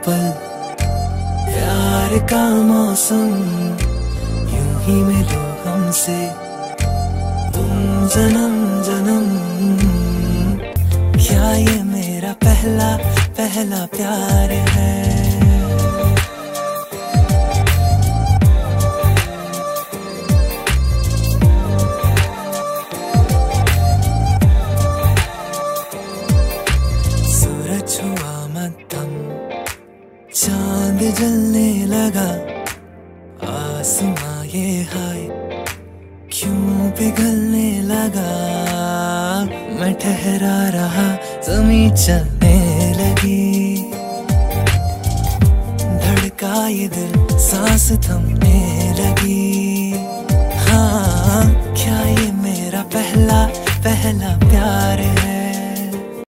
पल प्यार का मौसम, यूं ही मिलो हमसे तुम जन्म जन्म। क्या ये मेरा पहला पहला प्यार है? सूरज हुआ मध्यम, चांद जलने लगा, आसमां ये हाय क्यों पिघलने लगा। मैं ठहरा रहा, ज़मीं चलने लगी, धड़का ये दिल, सांस थमने लगी। हाँ, क्या ये मेरा पहला पहला प्यार है?